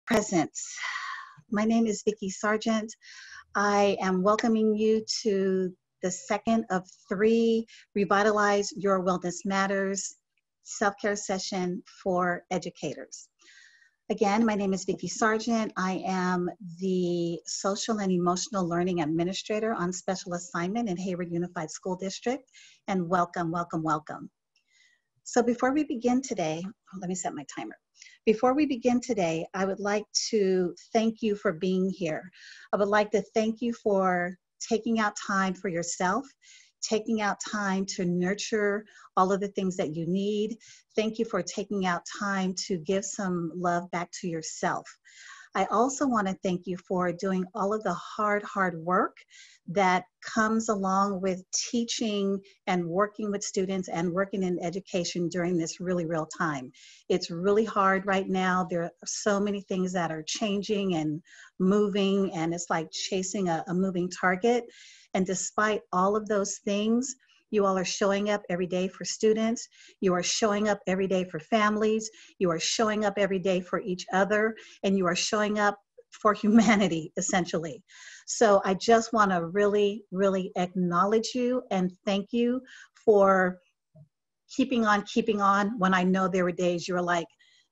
presence. My name is Vicki Sargent. I am welcoming you to the second of 3 Revitalize Your Wellness Matters self-care session for educators. Again, my name is Vicki Sargent. I am the Social and Emotional Learning Administrator on special assignment in Hayward Unified School District, and welcome, welcome, welcome. So before we begin today, let me set my timer. Before we begin today, I would like to thank you for being here. I would like to thank you for taking out time for yourself, taking out time to nurture all of the things that you need. Thank you for taking out time to give some love back to yourself. I also want to thank you for doing all of the hard work that comes along with teaching and working with students and working in education during this really real time. It's really hard right now. There are so many things that are changing and moving, and it's like chasing a moving target. And despite all of those things, you all are showing up every day for students. You are showing up every day for families. You are showing up every day for each other, and you are showing up for humanity, essentially. So I just want to really, really acknowledge you and thank you for keeping on when I know there were days you were like,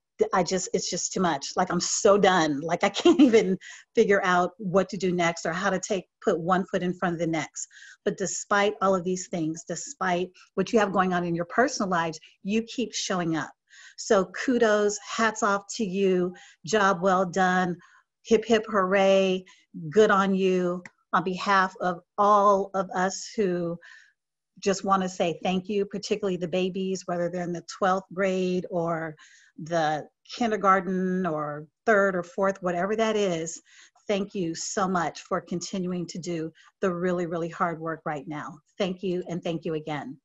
it's just too much. Like, I'm so done. Like, I can't even figure out what to do next or how to put one foot in front of the next. But despite all of these things, despite what you have going on in your personal lives, you keep showing up. So kudos, hats off to you. Job well done. Hip, hip, hooray. Good on you. On behalf of all of us who just want to say thank you, particularly the babies, whether they're in the 12th grade or the kindergarten or 3rd or 4th, whatever that is. Thank you so much for continuing to do the really, really hard work right now. Thank you, and thank you again.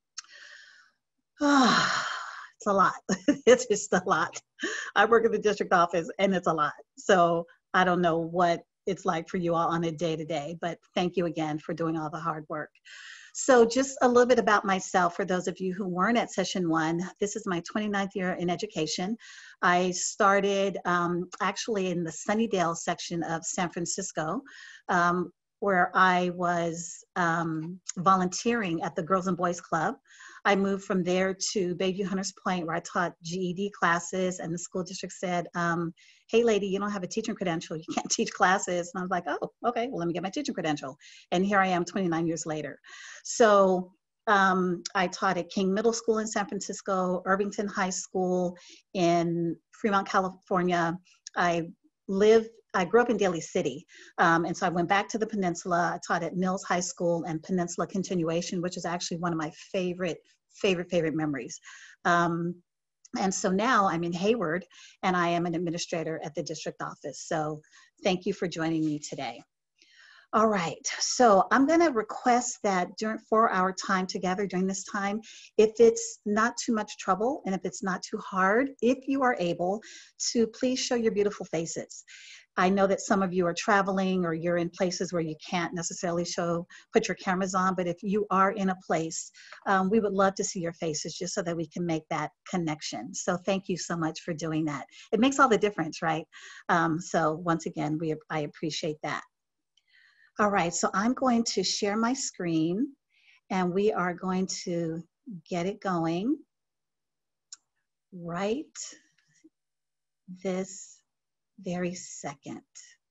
It's a lot. It's just a lot. I work in the district office and it's a lot. So I don't know what it's like for you all on a day-to-day, but thank you again for doing all the hard work. So just a little bit about myself for those of you who weren't at session 1. This is my 29th year in education. I started actually in the Sunnydale section of San Francisco, where I was volunteering at the Girls and Boys Club. I moved from there to Bayview Hunters Point, where I taught GED classes, and the school district said, hey lady, you don't have a teaching credential, you can't teach classes. And I was like, oh, okay, well, let me get my teaching credential. And here I am 29 years later. So I taught at King Middle School in San Francisco, Irvington High School in Fremont, California. I grew up in Daly City, and so I went back to the Peninsula. I taught at Mills High School and Peninsula Continuation, which is actually one of my favorite memories. And so now I'm in Hayward, and I am an administrator at the district office. So thank you for joining me today. All right, so I'm going to request that for our time together during this time, if it's not too much trouble and if it's not too hard, if you are able to please show your beautiful faces. I know that some of you are traveling or you're in places where you can't necessarily put your cameras on, but if you are in a place, we would love to see your faces just so that we can make that connection. So thank you so much for doing that. It makes all the difference, right? So once again, I appreciate that. All right, so I'm going to share my screen and we are going to get it going right this very second.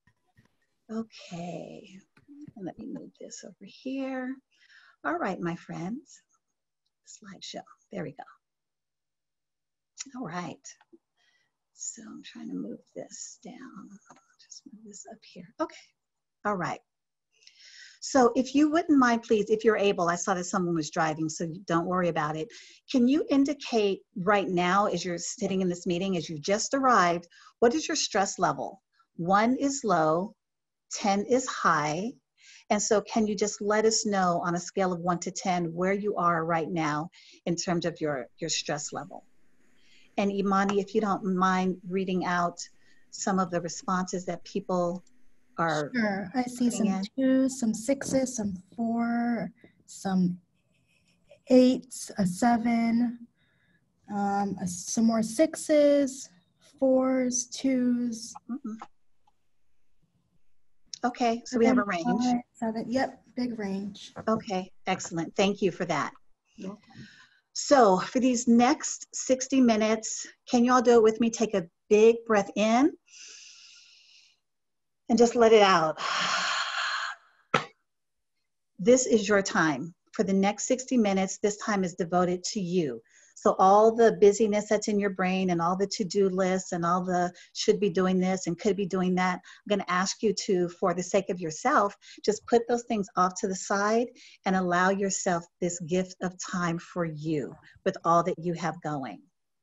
Okay, let me move this over here. All right, my friends, slideshow, there we go. All right, so I'm trying to move this down. Just move this up here, okay, all right. So if you wouldn't mind, please, if you're able, I saw that someone was driving, so don't worry about it. Can you indicate right now, as you're sitting in this meeting, as you just arrived, what is your stress level? 1 is low, 10 is high. And so can you just let us know on a scale of 1 to 10 where you are right now in terms of your stress level? And Imani, if you don't mind reading out some of the responses that people are. Sure, I see some 2s, some 6s, some 4, some 8s, a 7, some more 6s, 4s, 2s. Okay, so we have a range. 5, 7. Yep, big range. Okay, excellent. Thank you for that. So for these next 60 minutes, can you all do it with me? Take a big breath in and just let it out. This is your time. For the next 60 minutes, this time is devoted to you. So all the busyness that's in your brain and all the to-do lists and all the should be doing this and could be doing that, I'm going to ask you to, for the sake of yourself, just put those things off to the side and allow yourself this gift of time for you with all that you have going.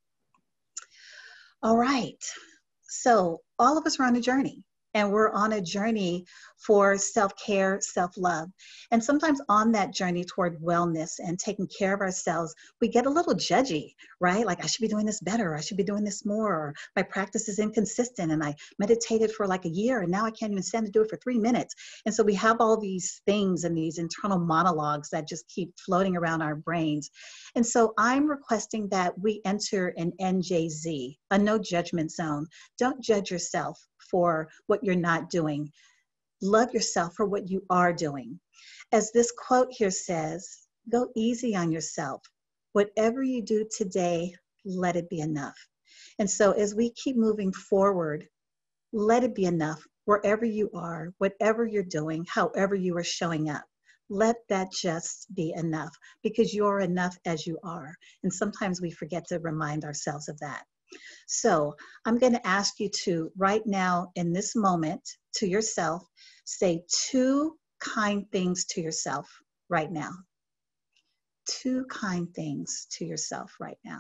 All right. So all of us are on a journey. And we're on a journey for self-care, self-love. And sometimes on that journey toward wellness and taking care of ourselves, we get a little judgy, right? Like, I should be doing this better, or I should be doing this more, or my practice is inconsistent, and I meditated for like a year, and now I can't even stand to do it for 3 minutes. And so we have all these things and these internal monologues that just keep floating around our brains. And so I'm requesting that we enter an NJZ, a no judgment zone. Don't judge yourself for what you're not doing. Love yourself for what you are doing. As this quote here says, go easy on yourself. Whatever you do today, let it be enough. And so as we keep moving forward, let it be enough wherever you are, whatever you're doing, however you are showing up. Let that just be enough, because you're enough as you are. And sometimes we forget to remind ourselves of that. So I'm going to ask you to, right now, in this moment, to yourself, say 2 kind things to yourself right now. 2 kind things to yourself right now.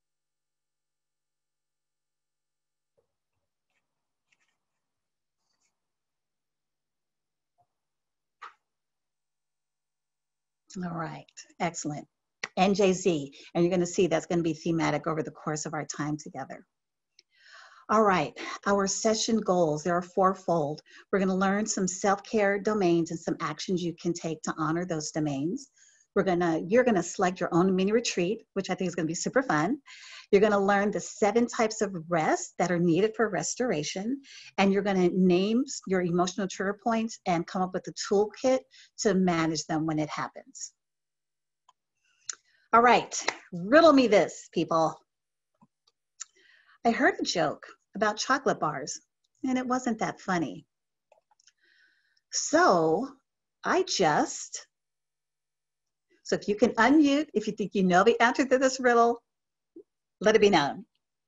All right, excellent. NJZ, and you're going to see that's going to be thematic over the course of our time together. All right, our session goals, there are 4-fold. We're going to learn some self-care domains and some actions you can take to honor those domains. You're going to select your own mini retreat, which I think is going to be super fun. You're going to learn the 7 types of rest that are needed for restoration. And you're going to name your emotional trigger points and come up with a toolkit to manage them when it happens. All right, riddle me this, people. I heard a joke about chocolate bars, and it wasn't that funny. So if you can unmute, if you think you know the answer to this riddle, let it be known.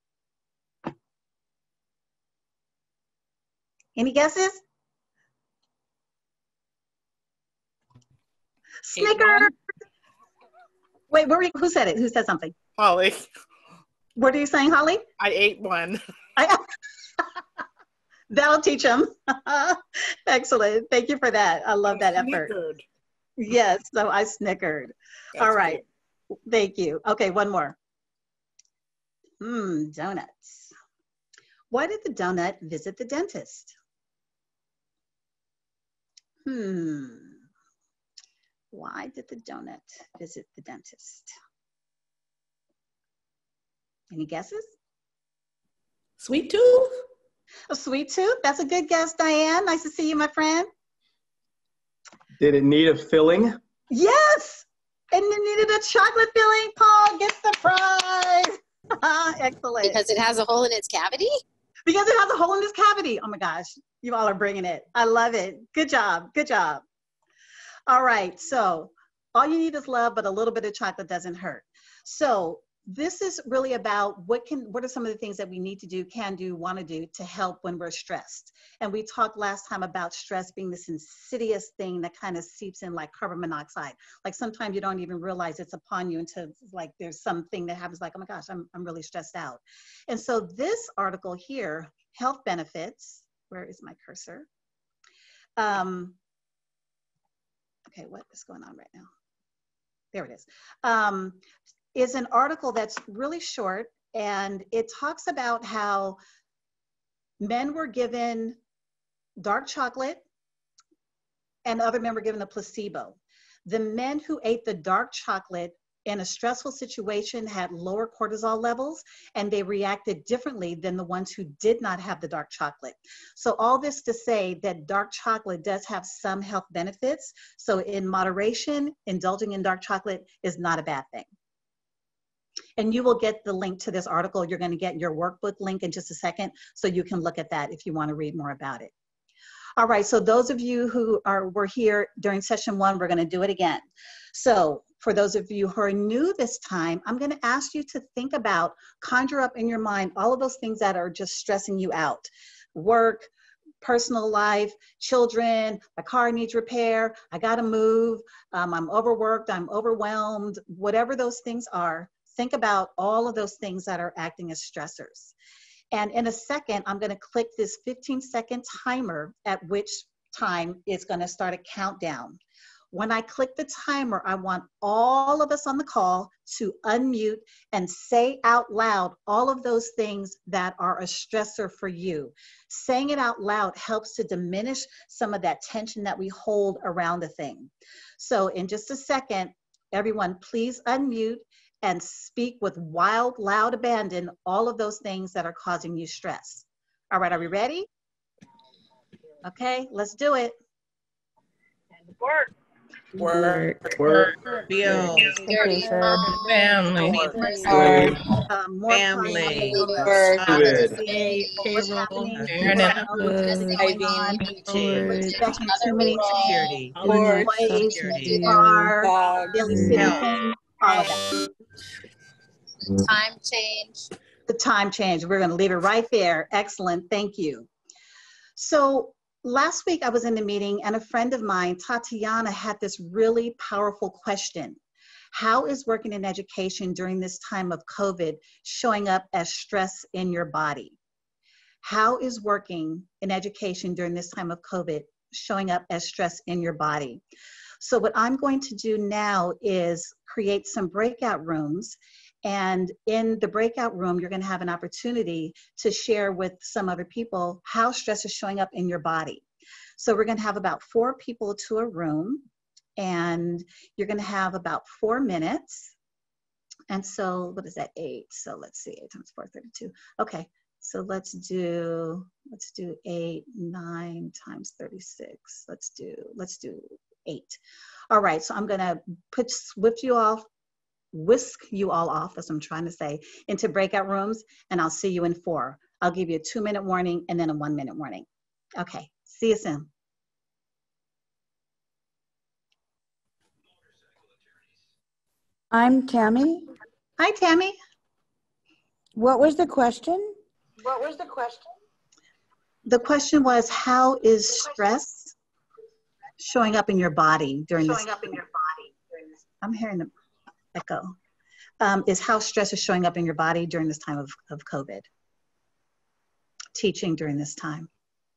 Any guesses? Snickers! Wait, who said it? Who said something? Holly. What are you saying, Holly? I ate one. That'll teach them. Excellent. Thank you for that. I love that effort. Yes, so I snickered. That's all right. good. Thank you. Okay, one more. Donuts. Why did the donut visit the dentist? Why did the donut visit the dentist? Any guesses? Sweet tooth? A sweet tooth? That's a good guess, Diane. Nice to see you, my friend. Did it need a filling? Yes! And it needed a chocolate filling. Paul gets the prize. Excellent. Because it has a hole in its cavity? Because it has a hole in its cavity. Oh my gosh, you all are bringing it. I love it. Good job. Good job. All right, so all you need is love, but a little bit of chocolate doesn't hurt. So this is really about what are some of the things that we need to do, can do, want to do to help when we're stressed. And we talked last time about stress being this insidious thing that kind of seeps in like carbon monoxide. Like sometimes you don't even realize it's upon you until like there's something that happens like, oh my gosh, I'm really stressed out. And so this article here, health benefits, where is my cursor? Okay, what is going on right now? There it is an article that's really short, and it talks about how men were given dark chocolate and other men were given a placebo. The men who ate the dark chocolate in a stressful situation had lower cortisol levels, and they reacted differently than the ones who did not have the dark chocolate. So all this to say that dark chocolate does have some health benefits. So in moderation, indulging in dark chocolate is not a bad thing. And you will get the link to this article. You're going to get your workbook link in just a second, so you can look at that if you want to read more about it. All right, so those of you who were here during session 1, we're going to do it again. So for those of you who are new this time, I'm going to ask you to think about, conjure up in your mind all of those things that are just stressing you out. Work, personal life, children, my car needs repair, I got to move, I'm overworked, I'm overwhelmed, whatever those things are. Think about all of those things that are acting as stressors. And in a second, I'm going to click this 15-second timer, at which time it's going to start a countdown. When I click the timer, I want all of us on the call to unmute and say out loud all of those things that are a stressor for you. Saying it out loud helps to diminish some of that tension that we hold around a thing. So in just a second, everyone, please unmute and speak with wild, loud abandon all of those things that are causing you stress. All right, are we ready? Okay, let's do it. Work. Bills. Family. More Family. privacy, what's happening around, what's going on, expecting too many things, employees, car, daily citizen, all of that. Time change. The time change, we're going to leave it right there. Excellent, thank you. So last week I was in a meeting and a friend of mine, Tatiana, had this really powerful question. How is working in education during this time of COVID showing up as stress in your body? How is working in education during this time of COVID showing up as stress in your body? So what I'm going to do now is create some breakout rooms. And in the breakout room, you're going to have an opportunity to share with some other people how stress is showing up in your body. So we're going to have about 4 people to a room, and you're going to have about 4 minutes. And so what is that, 8? So let's see, 8 times 4, 32. Okay, so let's do 8, 9 times 36. Let's do 8. All right, so I'm going to whisk you all off, as I'm trying to say, into breakout rooms, and I'll see you in 4. I'll give you a 2-minute warning and then a 1-minute warning. Okay, see you soon. I'm Tammy. Hi, Tammy. What was the question? The question was, how is stress showing up in your body during this? I'm hearing the echo. Is how stress is showing up in your body during this time of COVID. Teaching during this time.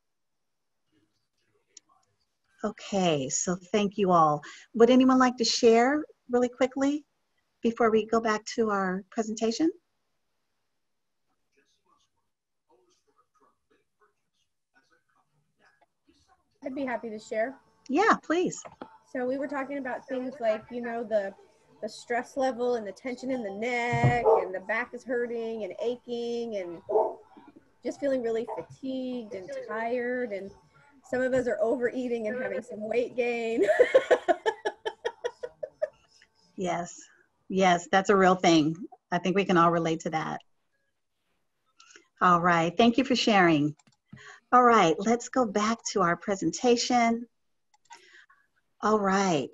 Okay, so thank you all. Would anyone like to share really quickly before we go back to our presentation? I'd be happy to share. Yeah, please. So we were talking about things like, you know, the stress level and the tension in the neck, and the back is hurting and aching and just feeling really fatigued and tired. And some of us are overeating and having some weight gain. Yes, that's a real thing. I think we can all relate to that. All right, thank you for sharing. All right, let's go back to our presentation. All right.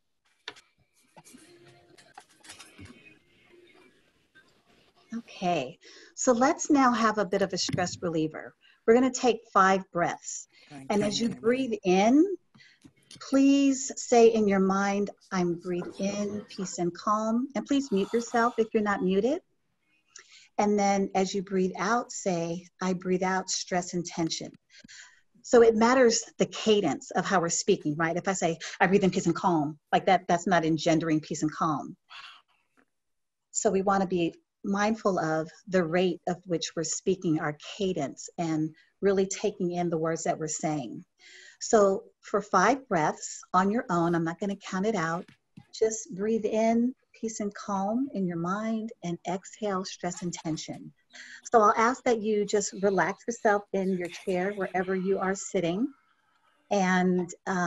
Okay, so let's now have a bit of a stress reliever. We're going to take 5 breaths. And as you breathe in, please say in your mind, I'm breathe in, peace and calm. And please mute yourself if you're not muted. And then as you breathe out, say, I breathe out stress and tension. So it matters the cadence of how we're speaking, right? If I say, I breathe in peace and calm, like that's not engendering peace and calm. So we want to be mindful of the rate of which we're speaking, our cadence, and really taking in the words that we're saying. So for 5 breaths on your own, I'm not going to count it out. Just breathe in peace and calm in your mind, and exhale stress and tension. So I'll ask that you just relax yourself in your chair wherever you are sitting. And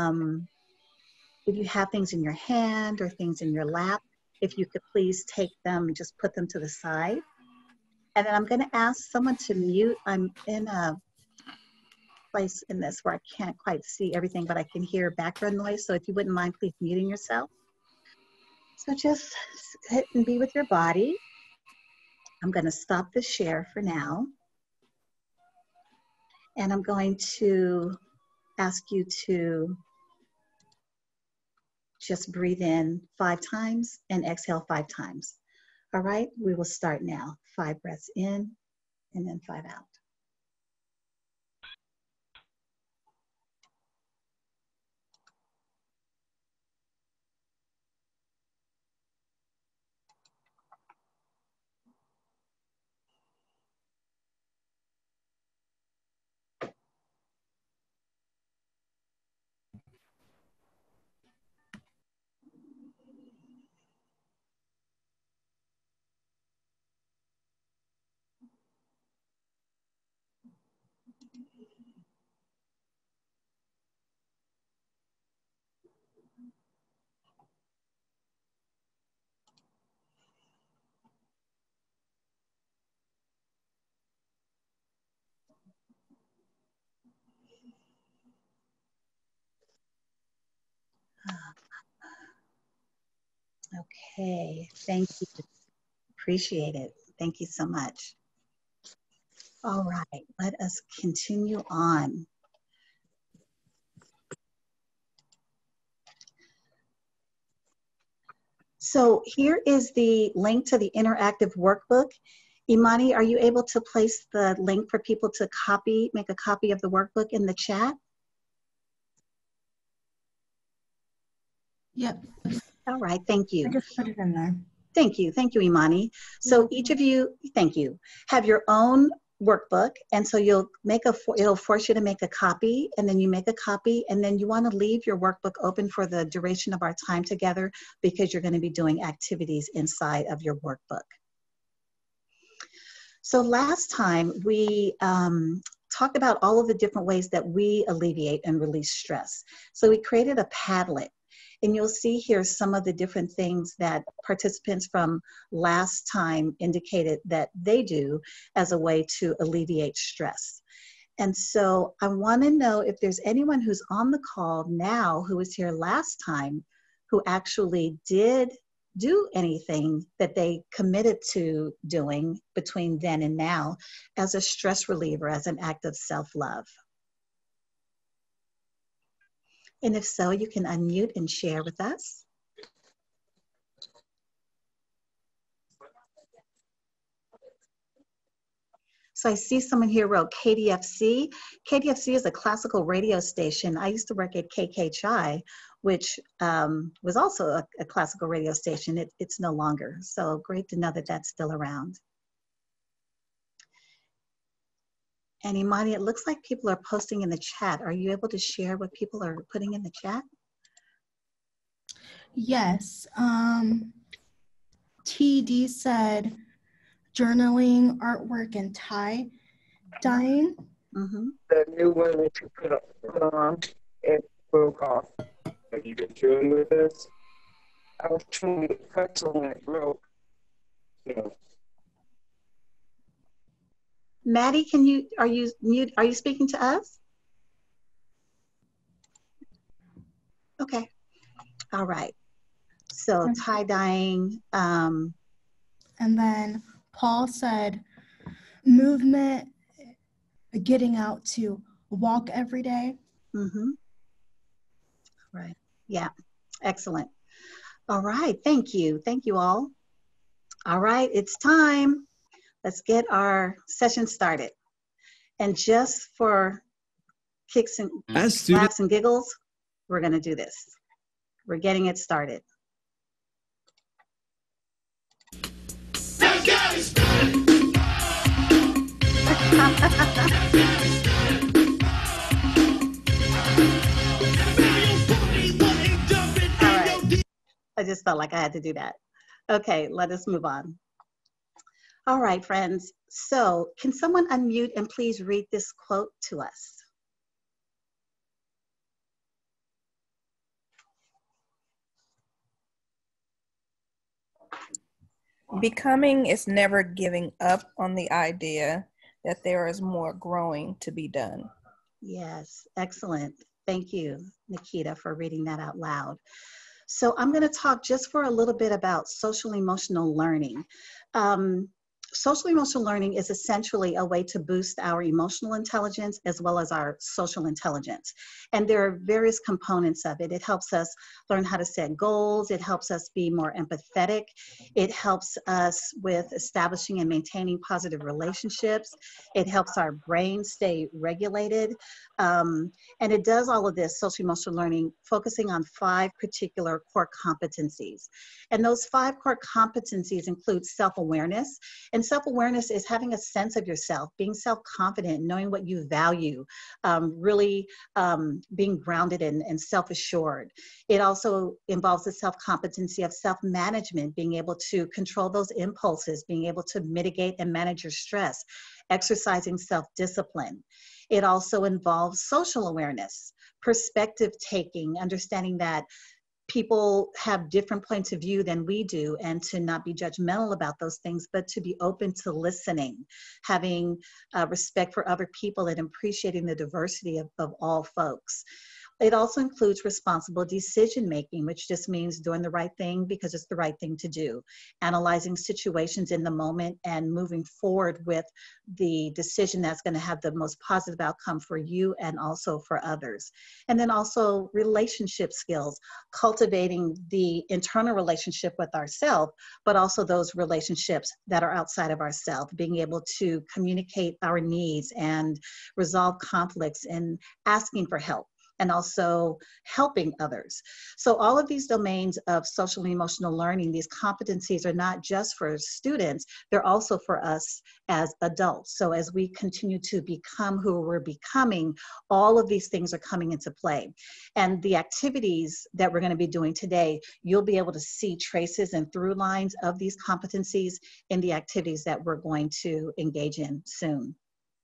if you have things in your hand or things in your lap, if you could please take them, just put them to the side. And then I'm going to ask someone to mute. I'm in a place in this where I can't quite see everything, but I can hear background noise. So if you wouldn't mind, please muting yourself. So just sit and be with your body. I'm going to stop the share for now. And I'm going to ask you to just breathe in 5 times and exhale 5 times. All right, we will start now. 5 breaths in and then 5 out. Okay, thank you. Appreciate it. Thank you so much. All right, let us continue on. So here is the link to the interactive workbook. Imani, are you able to place the link for people to copy, make a copy of the workbook in the chat? Yep. All right, thank you. I just put it in there. Thank you, Imani. So each of you, thank you, have your own workbook, and so you'll make it'll force you to make a copy, and then you make a copy, and then you want to leave your workbook open for the duration of our time together because you're going to be doing activities inside of your workbook. So last time we talked about all of the different ways that we alleviate and release stress. So we created a Padlet. And you'll see here some of the different things that participants from last time indicated that they do as a way to alleviate stress. And so I want to know if there's anyone who's on the call now who was here last time who actually did do anything that they committed to doing between then and now as a stress reliever, as an act of self-love. And if so, you can unmute and share with us. So I see someone here wrote KDFC. KDFC is a classical radio station. I used to work at KKHI, which was also a classical radio station. It's no longer. So great to know that that's still around. And Imani, it looks like people are posting in the chat. Are you able to share what people are putting in the chat? Yes. TD said journaling, artwork, and tie dyeing. Mm-hmm. The new one that you put on, it broke off. Are you doing with this? I was trying to cut something that broke. Yeah. Maddie, are you speaking to us? Okay. All right. So tie-dyeing. And then Paul said movement, getting out to walk every day. Mm-hmm. Right. Yeah. Excellent. All right. Thank you. Thank you all. All right. It's time. Let's get our session started. And just for kicks and laughs and giggles, we're going to do this. We're getting it started. All right. I just felt like I had to do that. Okay, let us move on. All right, friends. So can someone unmute and please read this quote to us? Becoming is never giving up on the idea that there is more growing to be done. Yes, excellent. Thank you, Nikita, for reading that out loud. So I'm going to talk just for a little bit about social emotional learning. Social emotional learning is essentially a way to boost our emotional intelligence as well as our social intelligence. And there are various components of it. It helps us learn how to set goals. It helps us be more empathetic. It helps us with establishing and maintaining positive relationships. It helps our brain stay regulated. And it does all of this social emotional learning focusing on 5 particular core competencies. And those 5 core competencies include self-awareness. And self-awareness is having a sense of yourself, being self-confident, knowing what you value, really being grounded and self-assured. It also involves the self-competency of self-management, being able to control those impulses, being able to mitigate and manage your stress, exercising self-discipline. It also involves social awareness, perspective taking, understanding that people have different points of view than we do, and to not be judgmental about those things, but to be open to listening, having respect for other people and appreciating the diversity of all folks. It also includes responsible decision making, which just means doing the right thing because it's the right thing to do, analyzing situations in the moment and moving forward with the decision that's going to have the most positive outcome for you and also for others. And then also relationship skills, cultivating the internal relationship with ourselves, but also those relationships that are outside of ourselves, being able to communicate our needs and resolve conflicts and asking for help, and also helping others. So all of these domains of social and emotional learning, these competencies are not just for students, they're also for us as adults. So as we continue to become who we're becoming, all of these things are coming into play. And the activities that we're going to be doing today, you'll be able to see traces and through lines of these competencies in the activities that we're going to engage in soon.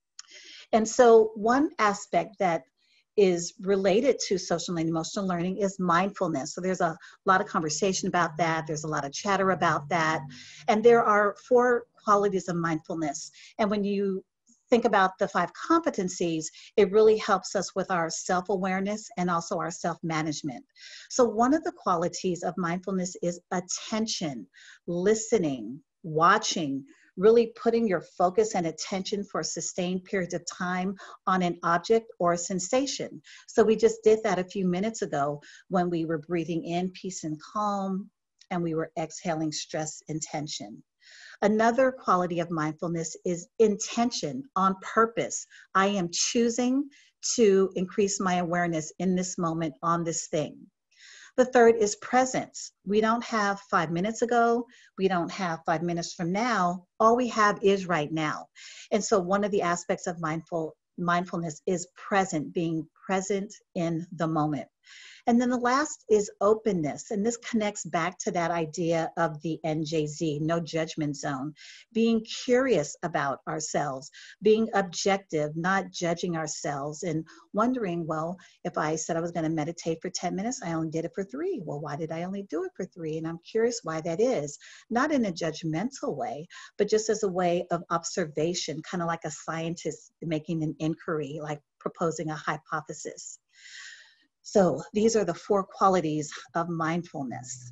And so one aspect that is related to social and emotional learning is mindfulness. So there's a lot of conversation about that. There's a lot of chatter about that. And there are 4 qualities of mindfulness. And when you think about the 5 competencies, it really helps us with our self-awareness and also our self-management. So one of the qualities of mindfulness is attention, listening, watching, really putting your focus and attention for sustained periods of time on an object or a sensation. So we just did that a few minutes ago when we were breathing in peace and calm, and we were exhaling stress and tension. Another quality of mindfulness is intention, on purpose. I am choosing to increase my awareness in this moment on this thing. The third is presence. We don't have 5 minutes ago. We don't have 5 minutes from now. All we have is right now. And so one of the aspects of mindfulness is present, being present in the moment. And then the last is openness. And this connects back to that idea of the NJZ, no judgment zone, being curious about ourselves, being objective, not judging ourselves, and wondering, well, if I said I was going to meditate for 10 minutes, I only did it for 3. Well, why did I only do it for 3? And I'm curious why that is. Not in a judgmental way, but just as a way of observation, kind of like a scientist making an inquiry, like proposing a hypothesis. So these are the 4 qualities of mindfulness.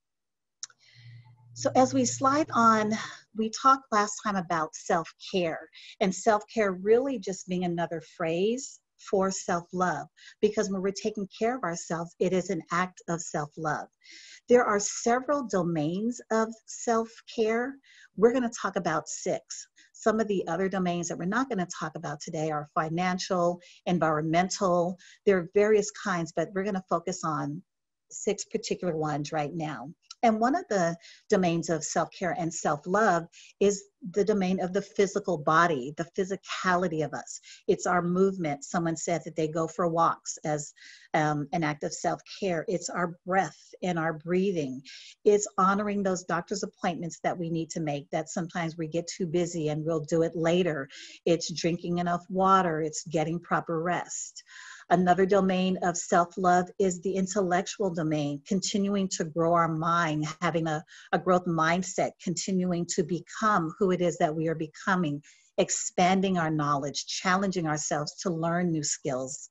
So as we slide on, we talked last time about self-care, and self-care really just being another phrase for self-love, because when we're taking care of ourselves, it is an act of self-love. There are several domains of self-care. We're going to talk about 6. Some of the other domains that we're not going to talk about today are financial, environmental. There are various kinds, but we're going to focus on 6 particular ones right now. And one of the domains of self-care and self-love is the domain of the physical body, the physicality of us. It's our movement. Someone said that they go for walks as an act of self-care. It's our breath and our breathing. It's honoring those doctor's appointments that we need to make, that sometimes we get too busy and we'll do it later. It's drinking enough water. It's getting proper rest. Another domain of self-love is the intellectual domain, continuing to grow our mind, having a growth mindset, continuing to become who it is that we are becoming, expanding our knowledge, challenging ourselves to learn new skills.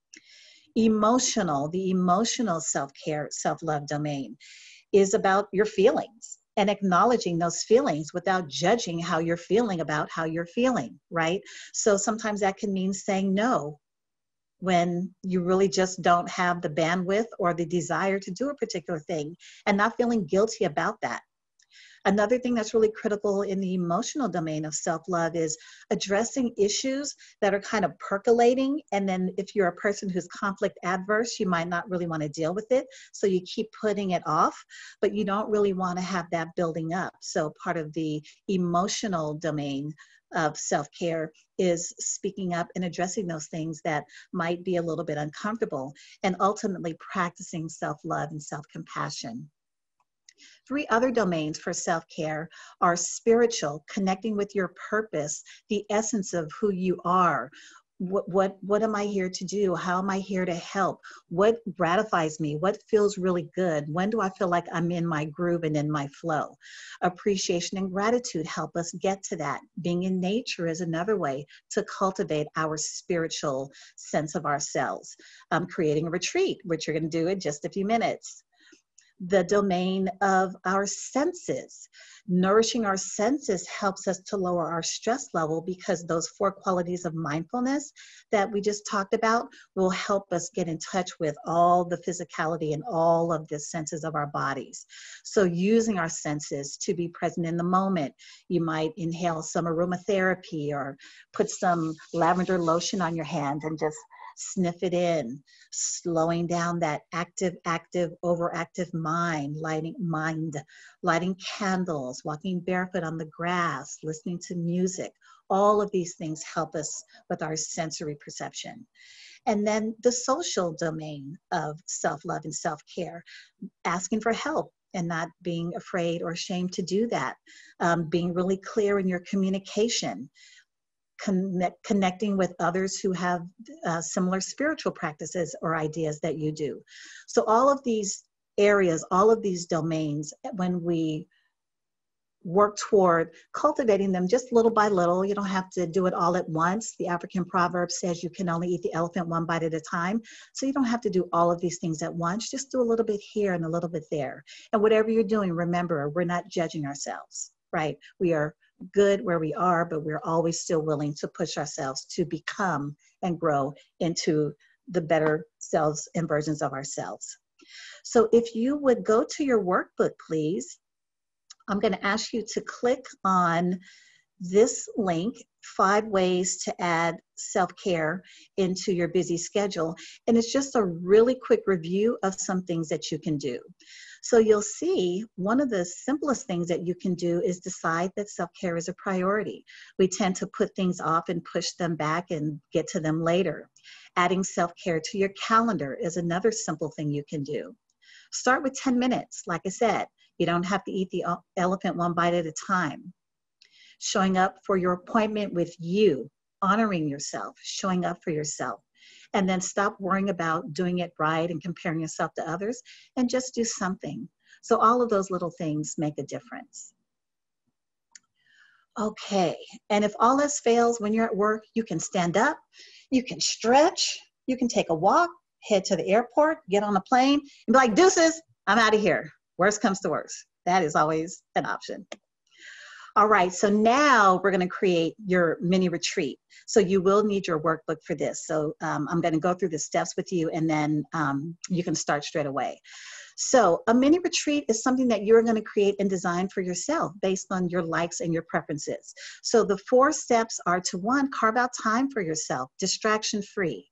Emotional, the emotional self-care, self-love domain is about your feelings and acknowledging those feelings without judging how you're feeling about how you're feeling, right? So sometimes that can mean saying no when you really just don't have the bandwidth or the desire to do a particular thing, and not feeling guilty about that. Another thing that's really critical in the emotional domain of self-love is addressing issues that are kind of percolating. And then if you're a person who's conflict adverse, you might not really want to deal with it. So you keep putting it off, but you don't really want to have that building up. So part of the emotional domain of self-care is speaking up and addressing those things that might be a little bit uncomfortable, and ultimately practicing self-love and self-compassion. 3 other domains for self-care are spiritual, connecting with your purpose, the essence of who you are. What am I here to do? How am I here to help? What gratifies me? What feels really good? When do I feel like I'm in my groove and in my flow? Appreciation and gratitude help us get to that. Being in nature is another way to cultivate our spiritual sense of ourselves. Creating a retreat, which you're going to do in just a few minutes. The domain of our senses. Nourishing our senses helps us to lower our stress level, because those 4 qualities of mindfulness that we just talked about will help us get in touch with all the physicality and all of the senses of our bodies. So using our senses to be present in the moment. You might inhale some aromatherapy or put some lavender lotion on your hand and just sniff it in, slowing down that active, overactive mind, lighting candles, walking barefoot on the grass, listening to music. All of these things help us with our sensory perception. And then the social domain of self-love and self-care, asking for help and not being afraid or ashamed to do that, being really clear in your communication, connecting with others who have similar spiritual practices or ideas that you do. So all of these areas, all of these domains, when we work toward cultivating them just little by little, you don't have to do it all at once. The African proverb says you can only eat the elephant 1 bite at a time. So you don't have to do all of these things at once. Just do a little bit here and a little bit there. And whatever you're doing, remember, we're not judging ourselves, right? We are good where we are, but we're always still willing to push ourselves to become and grow into the better selves and versions of ourselves. So if you would go to your workbook, please, I'm going to ask you to click on this link, 5 ways to add self-care into your busy schedule. And it's just a really quick review of some things that you can do. So you'll see one of the simplest things that you can do is decide that self-care is a priority. We tend to put things off and push them back and get to them later. Adding self-care to your calendar is another simple thing you can do. Start with 10 minutes. Like I said, you don't have to eat the elephant 1 bite at a time. Showing up for your appointment with you, honoring yourself, showing up for yourself. And then stop worrying about doing it right and comparing yourself to others, and just do something. So all of those little things make a difference. Okay, and if all else fails when you're at work, you can stand up, you can stretch, you can take a walk, head to the airport, get on a plane, and be like, deuces, I'm out of here. Worst comes to worst. That is always an option. All right, so now we're gonna create your mini retreat. So you will need your workbook for this. So I'm gonna go through the steps with you, and then you can start straight away. So a mini retreat is something that you're gonna create and design for yourself based on your likes and your preferences. So the 4 steps are to, 1, carve out time for yourself, distraction-free.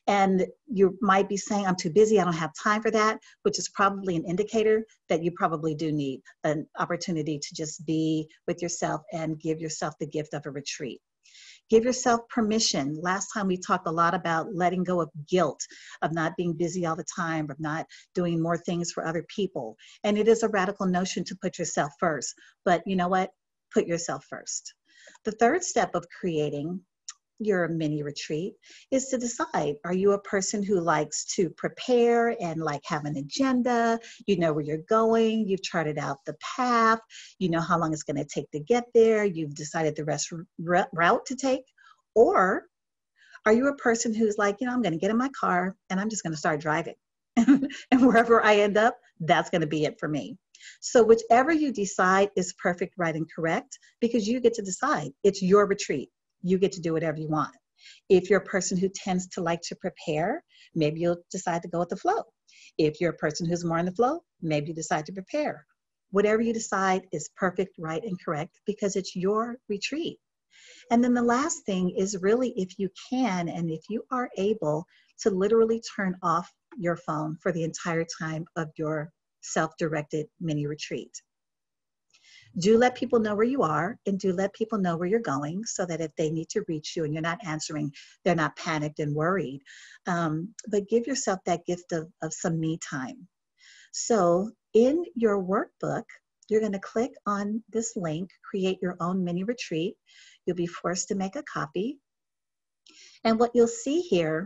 And you might be saying, I'm too busy, I don't have time for that, which is probably an indicator that you probably do need an opportunity to just be with yourself and give yourself the gift of a retreat. Give yourself permission. Last time we talked a lot about letting go of guilt, of not being busy all the time, of not doing more things for other people. And it is a radical notion to put yourself first. But you know what? Put yourself first. The third step of creating your mini retreat is to decide, are you a person who likes to prepare and like have an agenda? You know where you're going, you've charted out the path, you know how long it's going to take to get there, you've decided the rest route to take? Or are you a person who's like, you know, I'm going to get in my car and I'm just going to start driving. And wherever I end up, that's going to be it for me. So whichever you decide is perfect, right, and correct, because you get to decide. It's your retreat. You get to do whatever you want. If you're a person who tends to like to prepare, maybe you'll decide to go with the flow. If you're a person who's more in the flow, maybe you decide to prepare. Whatever you decide is perfect, right, and correct, because it's your retreat. And then the last thing is really, if you can and if you are able to literally turn off your phone for the entire time of your self-directed mini retreat. Do let people know where you are, and do let people know where you're going, so that if they need to reach you and you're not answering, they're not panicked and worried. But give yourself that gift of some me time. So in your workbook, you're going to click on this link, create your own mini retreat. You'll be forced to make a copy. And what you'll see here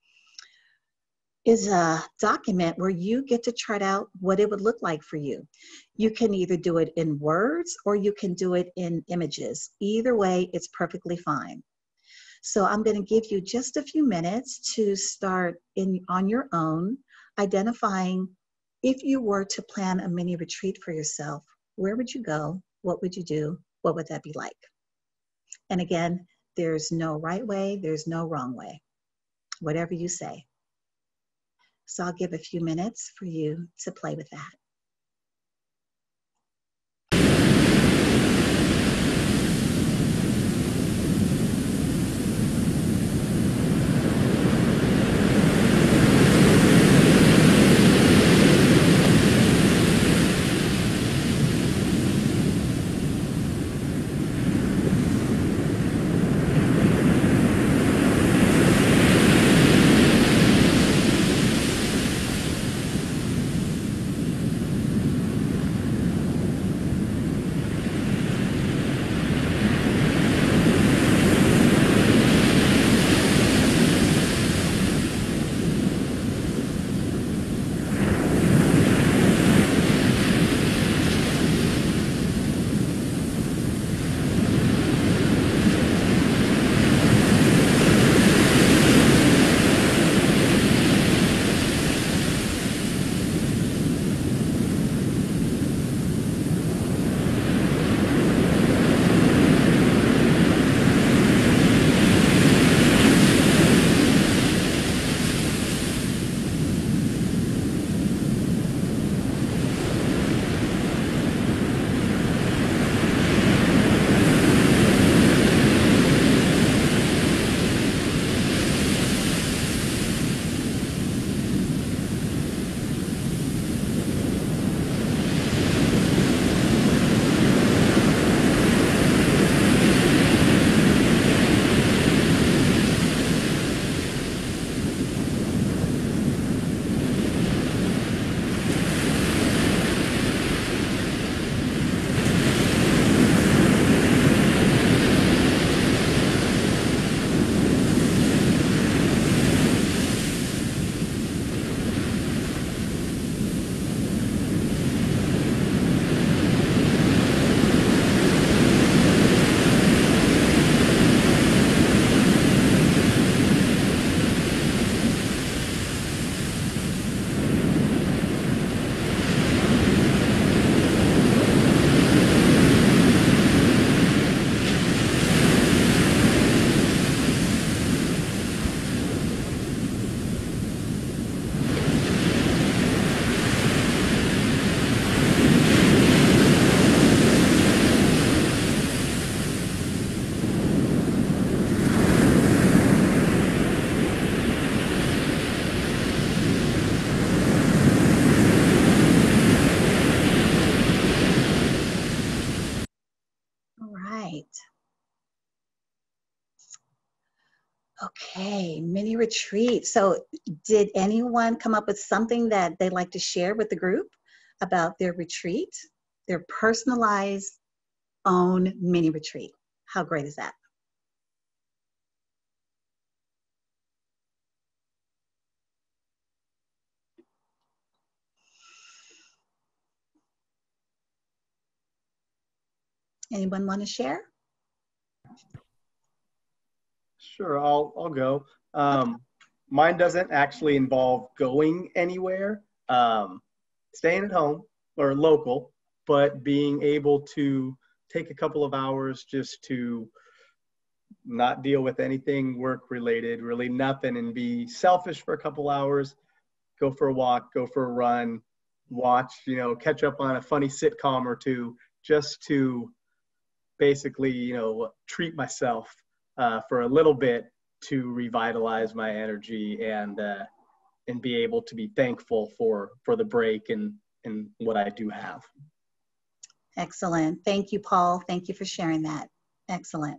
is a document where you get to chart out what it would look like for you. You can either do it in words or you can do it in images. Either way, it's perfectly fine. So I'm going to give you just a few minutes to start on your own, identifying, if you were to plan a mini retreat for yourself, where would you go? What would you do? What would that be like? And again, there's no right way, there's no wrong way. Whatever you say. So I'll give a few minutes for you to play with that. Okay, mini retreat. So did anyone come up with something that they'd like to share with the group about their retreat, their personalized own mini retreat? How great is that? Anyone want to share? Sure, I'll go. Mine doesn't actually involve going anywhere, staying at home or local, but being able to take a couple of hours just to not deal with anything work related, really nothing, and be selfish for a couple hours, go for a walk, go for a run, watch, catch up on a funny sitcom or two, just to basically, treat myself for a little bit to revitalize my energy and be able to be thankful for the break and what I do have. Excellent. Thank you, Paul. Thank you for sharing that. Excellent.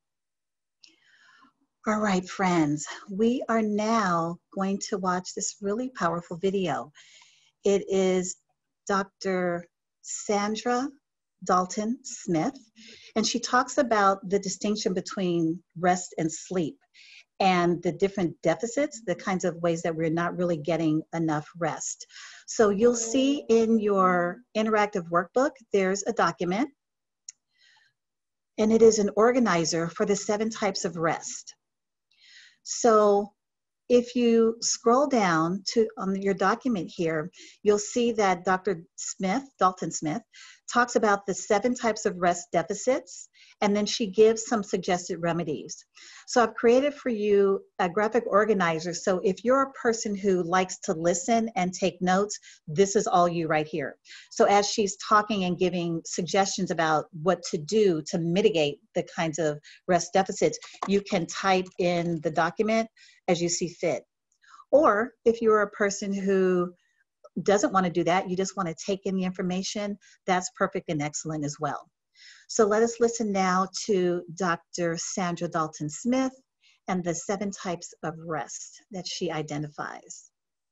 All right, friends, we are now going to watch this really powerful video. It is Dr. Sandra Dalton Smith, and she talks about the distinction between rest and sleep and the different deficits, the kinds of ways that we're not really getting enough rest. So you'll see in your interactive workbook, there's a document, and it is an organizer for the 7 types of rest. So if you scroll down to on your document here, you'll see that Dr. Smith, Dalton Smith, talks about the 7 types of rest deficits, and then she gives some suggested remedies. So I've created for you a graphic organizer. So if you're a person who likes to listen and take notes, this is all you right here. So as she's talking and giving suggestions about what to do to mitigate the kinds of rest deficits, you can type in the document as you see fit. Or if you're a person who doesn't want to do that, you just want to take in the information, that's perfect and excellent as well. So let us listen now to Dr. Sandra Dalton Smith and the 7 types of rest that she identifies.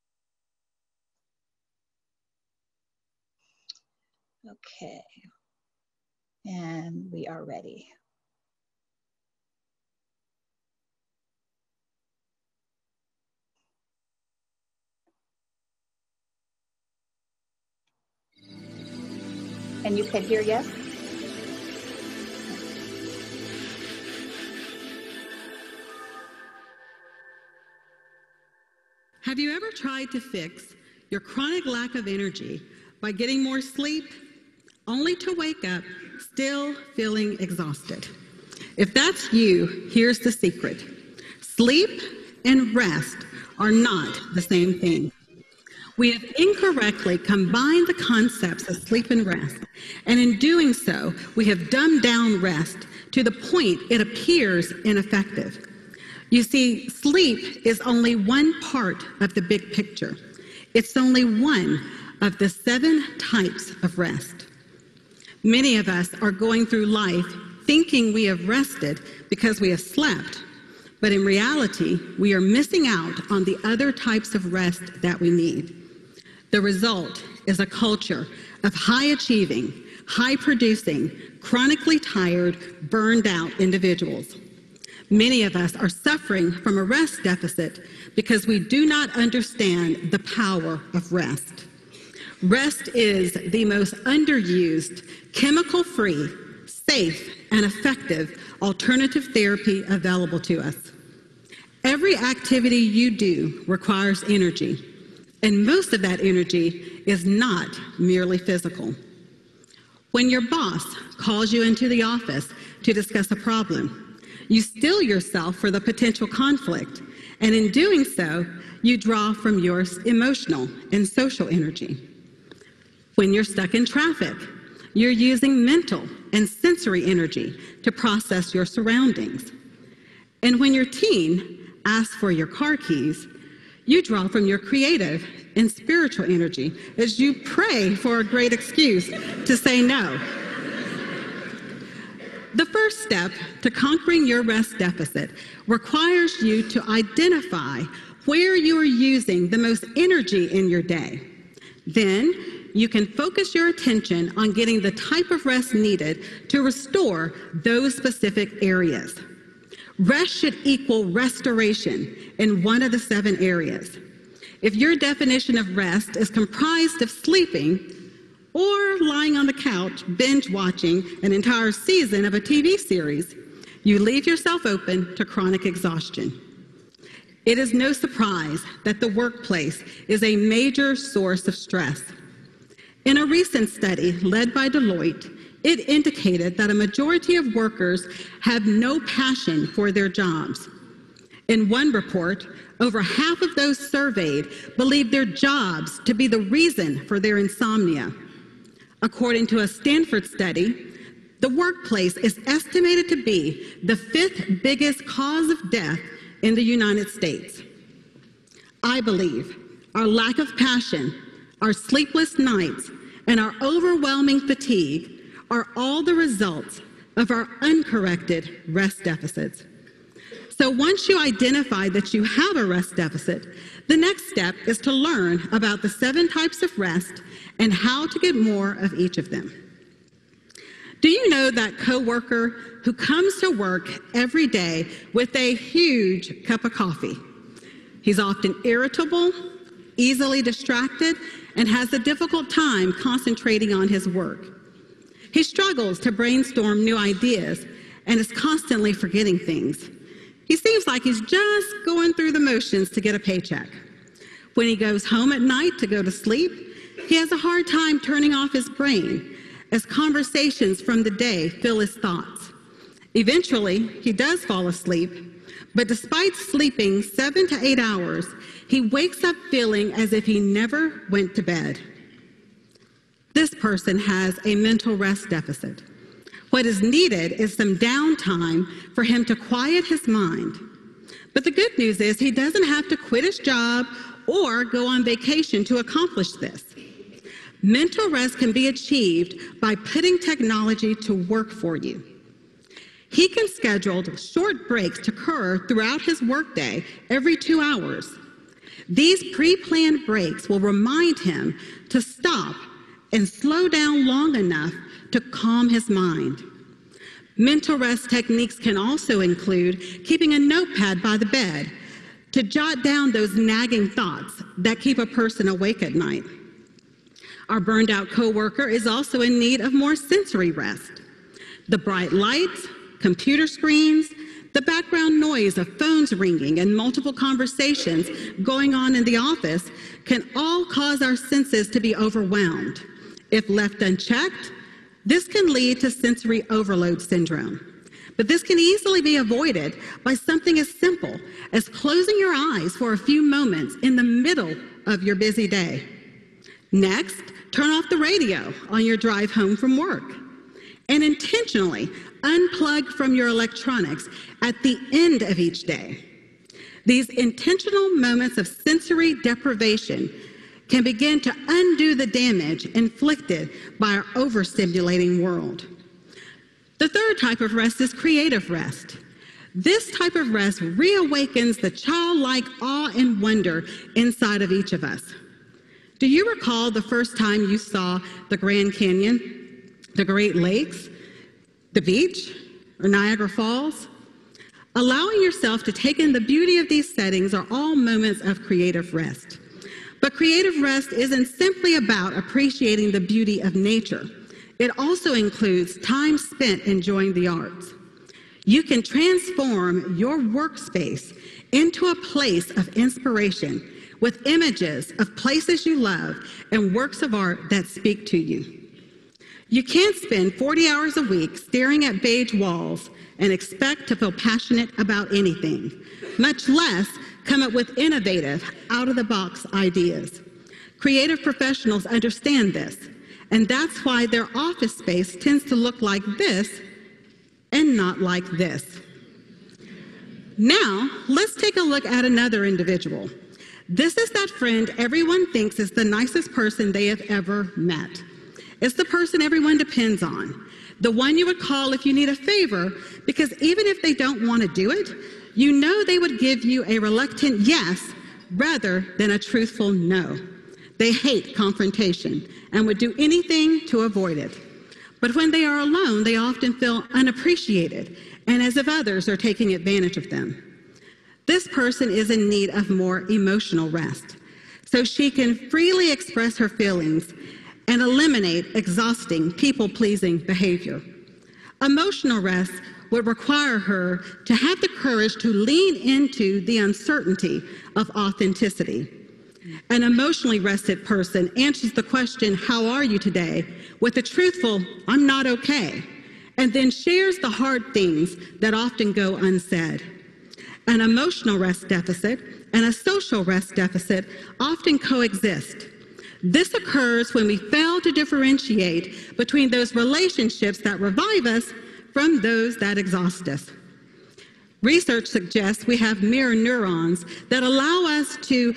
Okay, and we are ready. And you can hear yes? Have you ever tried to fix your chronic lack of energy by getting more sleep, only to wake up still feeling exhausted? If that's you, here's the secret. Sleep and rest are not the same thing. We have incorrectly combined the concepts of sleep and rest, and in doing so, we have dumbed down rest to the point it appears ineffective. You see, sleep is only one part of the big picture. It's only one of the 7 types of rest. Many of us are going through life thinking we have rested because we have slept, but in reality, we are missing out on the other types of rest that we need. The result is a culture of high-achieving, high-producing, chronically tired, burned-out individuals. Many of us are suffering from a rest deficit because we do not understand the power of rest. Rest is the most underused, chemical-free, safe, and effective alternative therapy available to us. Every activity you do requires energy, and most of that energy is not merely physical. When your boss calls you into the office to discuss a problem, you still yourself for the potential conflict, and in doing so, you draw from your emotional and social energy. When you're stuck in traffic, you're using mental and sensory energy to process your surroundings. And when your teen asks for your car keys, you draw from your creative and spiritual energy as you pray for a great excuse to say no. The first step to conquering your rest deficit requires you to identify where you are using the most energy in your day. Then, you can focus your attention on getting the type of rest needed to restore those specific areas. Rest should equal restoration in one of the 7 areas. If your definition of rest is comprised of sleeping or lying on the couch binge watching an entire season of a TV series, you leave yourself open to chronic exhaustion. It is no surprise that the workplace is a major source of stress. In a recent study led by Deloitte, it indicated that a majority of workers have no passion for their jobs. In one report, over half of those surveyed believed their jobs to be the reason for their insomnia. According to a Stanford study, the workplace is estimated to be the 5th biggest cause of death in the United States. I believe our lack of passion, our sleepless nights, and our overwhelming fatigue are all the results of our uncorrected rest deficits. So once you identify that you have a rest deficit, the next step is to learn about the 7 types of rest and how to get more of each of them. Do you know that coworker who comes to work every day with a huge cup of coffee? He's often irritable, easily distracted, and has a difficult time concentrating on his work. He struggles to brainstorm new ideas and is constantly forgetting things. He seems like he's just going through the motions to get a paycheck. When he goes home at night to go to sleep, he has a hard time turning off his brain as conversations from the day fill his thoughts. Eventually, he does fall asleep, but despite sleeping 7 to 8 hours, he wakes up feeling as if he never went to bed. This person has a mental rest deficit. What is needed is some downtime for him to quiet his mind. But the good news is he doesn't have to quit his job or go on vacation to accomplish this. Mental rest can be achieved by putting technology to work for you. He can schedule short breaks to occur throughout his workday every 2 hours. These pre-planned breaks will remind him to stop and slow down long enough to calm his mind. Mental rest techniques can also include keeping a notepad by the bed to jot down those nagging thoughts that keep a person awake at night. Our burned out coworker is also in need of more sensory rest. The bright lights, computer screens, the background noise of phones ringing and multiple conversations going on in the office can all cause our senses to be overwhelmed. If left unchecked, this can lead to sensory overload syndrome. But this can easily be avoided by something as simple as closing your eyes for a few moments in the middle of your busy day. Next, turn off the radio on your drive home from work. And intentionally unplug from your electronics at the end of each day. These intentional moments of sensory deprivation can begin to undo the damage inflicted by our overstimulating world. The third type of rest is creative rest. This type of rest reawakens the childlike awe and wonder inside of each of us. Do you recall the first time you saw the Grand Canyon, the Great Lakes, the beach, or Niagara Falls? Allowing yourself to take in the beauty of these settings are all moments of creative rest. But creative rest isn't simply about appreciating the beauty of nature. It also includes time spent enjoying the arts. You can transform your workspace into a place of inspiration with images of places you love and works of art that speak to you. You can't spend 40 hours a week staring at beige walls and expect to feel passionate about anything, much less come up with innovative, out-of-the-box ideas. Creative professionals understand this, and that's why their office space tends to look like this and not like this. Now, let's take a look at another individual. This is that friend everyone thinks is the nicest person they have ever met. It's the person everyone depends on, the one you would call if you need a favor, because even if they don't want to do it, you know they would give you a reluctant yes rather than a truthful no. They hate confrontation and would do anything to avoid it. But when they are alone, they often feel unappreciated and as if others are taking advantage of them. This person is in need of more emotional rest, so she can freely express her feelings and eliminate exhausting, people-pleasing behavior. Emotional rest would require her to have the courage to lean into the uncertainty of authenticity. An emotionally rested person answers the question, "How are you today?" with a truthful, "I'm not okay," and then shares the hard things that often go unsaid. An emotional rest deficit and a social rest deficit often coexist. This occurs when we fail to differentiate between those relationships that revive us from those that exhaust us. Research suggests we have mirror neurons that allow us to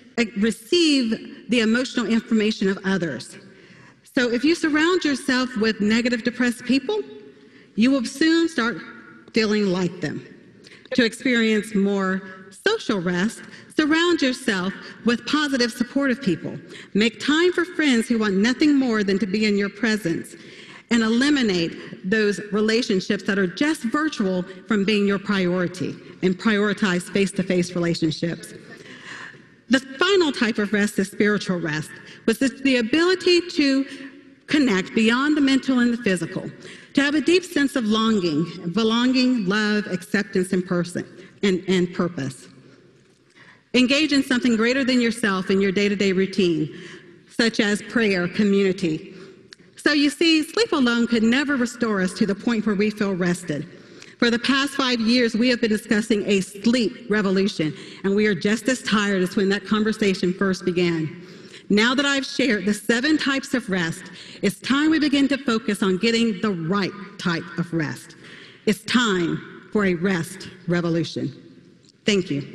receive the emotional information of others. So if you surround yourself with negative, depressed people, you will soon start feeling like them. To experience more social rest, surround yourself with positive, supportive people. Make time for friends who want nothing more than to be in your presence, and eliminate those relationships that are just virtual from being your priority, and prioritize face-to-face relationships. The final type of rest is spiritual rest, which is the ability to connect beyond the mental and the physical, to have a deep sense of longing, belonging, love, acceptance, and purpose. Engage in something greater than yourself in your day-to-day routine, such as prayer, community. So you see, sleep alone could never restore us to the point where we feel rested. For the past 5 years, we have been discussing a sleep revolution, and we are just as tired as when that conversation first began. Now that I've shared the 7 types of rest, it's time we begin to focus on getting the right type of rest. It's time for a rest revolution. Thank you.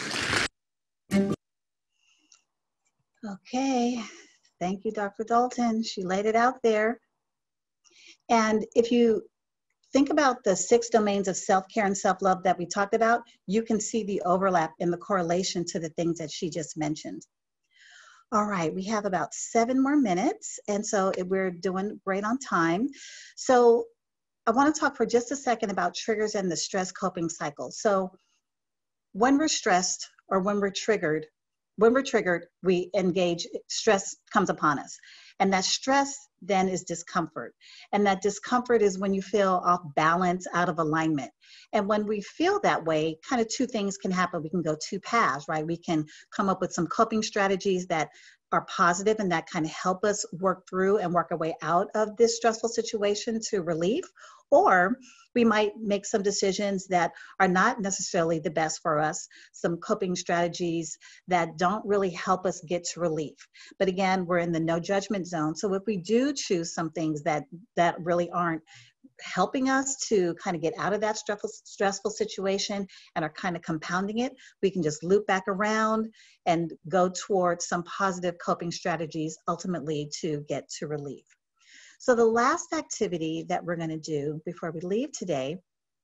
Okay, thank you, Dr. Dalton. She laid it out there. And if you think about the 6 domains of self-care and self-love that we talked about, you can see the overlap and the correlation to the things that she just mentioned. All right, we have about 7 more minutes, and so we're doing great on time. So I want to talk for just a second about triggers and the stress coping cycle. So when we're stressed or when we're triggered, we engage, stress comes upon us. And that stress then is discomfort. And that discomfort is when you feel off balance, out of alignment. And when we feel that way, kind of 2 things can happen. We can go 2 paths, right? We can come up with some coping strategies that are positive and that kind of help us work through and work our way out of this stressful situation to relief. Or we might make some decisions that are not necessarily the best for us, some coping strategies that don't really help us get to relief. But again, we're in the no judgment zone. So if we do choose some things that really aren't helping us to kind of get out of that stressful situation and are kind of compounding it, we can just loop back around and go towards some positive coping strategies ultimately to get to relief. So the last activity that we're going to do before we leave today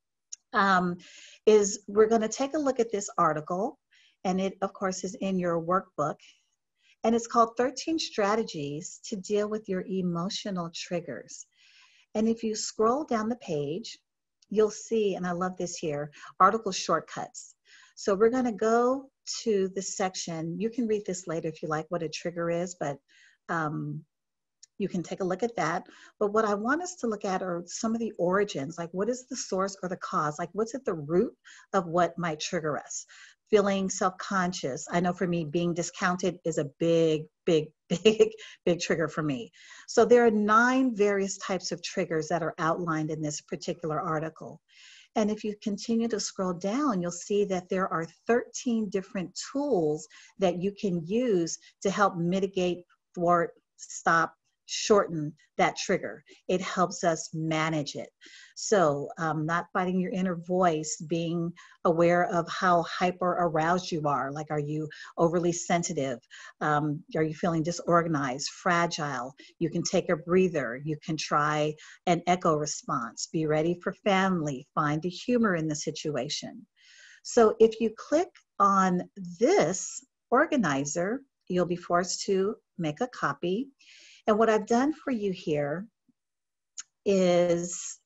is we're going to take a look at this article, and it of course is in your workbook, and it's called 13 Strategies to Deal with Your Emotional Triggers. And if you scroll down the page, you'll see, and I love this here, article shortcuts. So we're going to go to the section. You can read this later if you like what a trigger is, but you can take a look at that. But what I want us to look at are some of the origins, like what is the source or the cause? Like what's at the root of what might trigger us? Feeling self-conscious. I know for me, being discounted is a big trigger for me. So there are 9 various types of triggers that are outlined in this particular article. And if you continue to scroll down, you'll see that there are 13 different tools that you can use to help mitigate, thwart, stop, shorten that trigger. It helps us manage it. So not fighting your inner voice, being aware of how hyper aroused you are. Like, are you overly sensitive? Are you feeling disorganized, fragile? You can take a breather. You can try an echo response. Be ready for family. Find the humor in the situation. So if you click on this organizer, you'll be forced to make a copy. And what I've done for you here is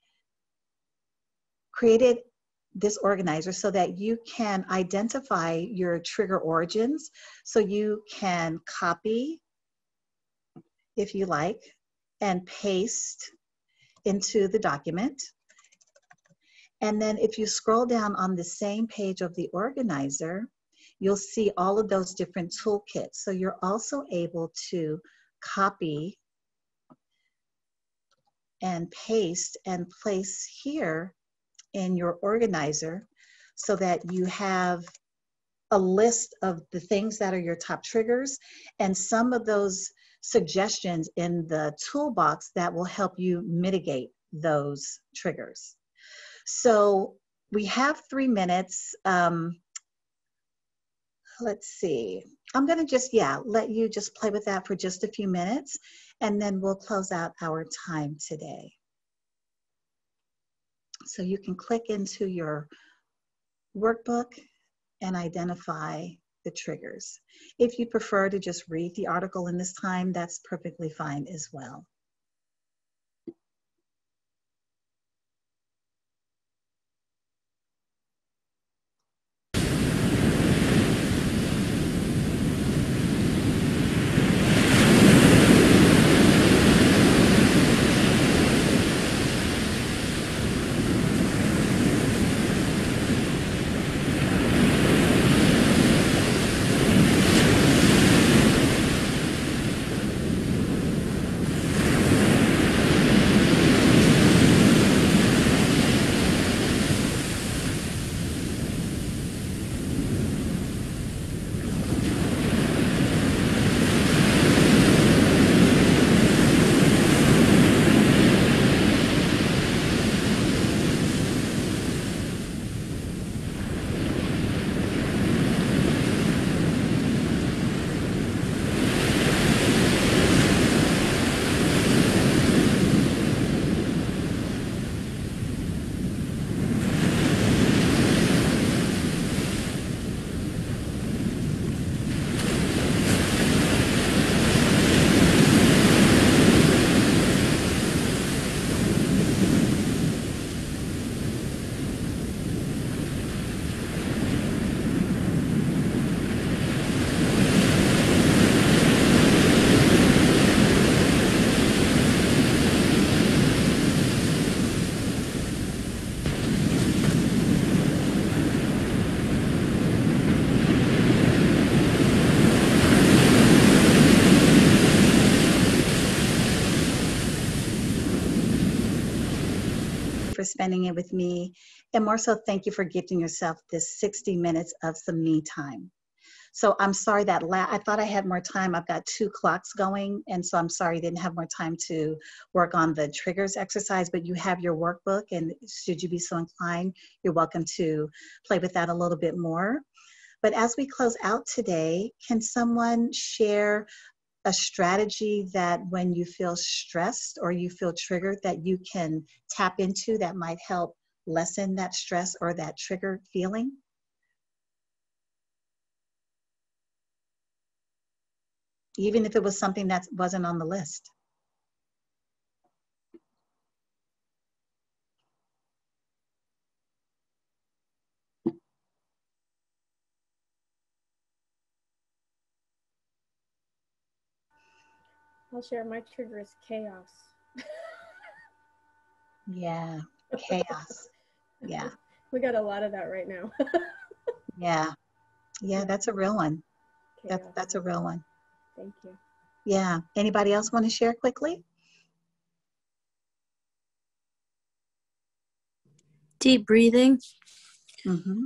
created this organizer so that you can identify your trigger origins. So you can copy, if you like, and paste into the document. And then if you scroll down on the same page of the organizer, you'll see all of those different toolkits. So you're also able to copy and paste and place here in your organizer so that you have a list of the things that are your top triggers and some of those suggestions in the toolbox that will help you mitigate those triggers. So we have 3 minutes. Let's see. I'm going to just, let you just play with that for just a few minutes, and then we'll close out our time today. So you can click into your workbook and identify the triggers. If you prefer to just read the article in this time, that's perfectly fine as well. For spending it with me, and more so, thank you for gifting yourself this 60 minutes of some me time. So I'm sorry that I thought I had more time. I've got 2 clocks going, and so I'm sorry I didn't have more time to work on the triggers exercise, but you have your workbook, and should you be so inclined, you're welcome to play with that a little bit more. But as we close out today, can someone share a strategy that when you feel stressed or you feel triggered that you can tap into that might help lessen that stress or that triggered feeling? Even if it was something that wasn't on the list. I'll share my trigger is chaos. Yeah, chaos. Yeah. We got a lot of that right now. Yeah, that's a real one. That's a real one. Thank you. Yeah. Anybody else want to share quickly? Deep breathing. Mm-hmm.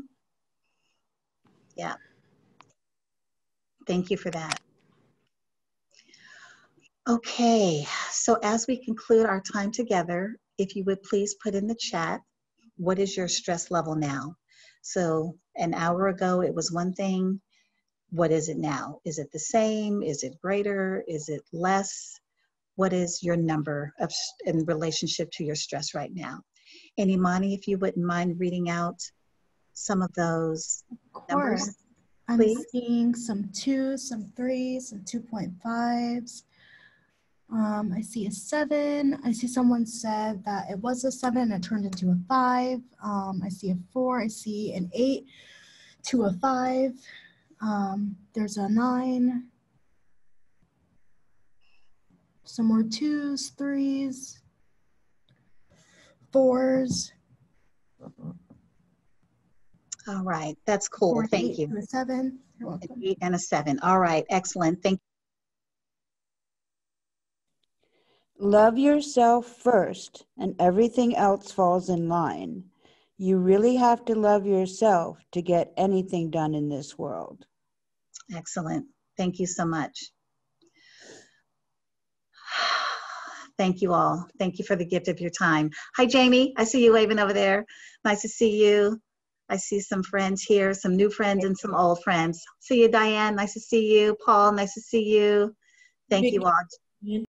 Yeah. Thank you for that. Okay, so as we conclude our time together, if you would please put in the chat, what is your stress level now? So an hour ago, it was one thing. What is it now? Is it the same? Is it greater? Is it less? What is your number of in relationship to your stress right now? And Imani, if you wouldn't mind reading out some of those numbers, I'm please. seeing some 2s, some 3s, some 2.5s. I see a 7. I see someone said that it was a 7 and it turned into a 5. I see a 4. I see an 8 to a 5. There's a 9. Some more 2s, 3s, 4s. All right, that's cool. Thank you. To a 7. You're An welcome. 8 and a 7. All right, excellent. Thank you. Love yourself first, and everything else falls in line. You really have to love yourself to get anything done in this world. Excellent. Thank you so much. Thank you all. Thank you for the gift of your time. Hi, Jamie. I see you waving over there. Nice to see you. I see some friends here, some new friends and some old friends. See you, Diane. Nice to see you. Paul, nice to see you. Thank you all.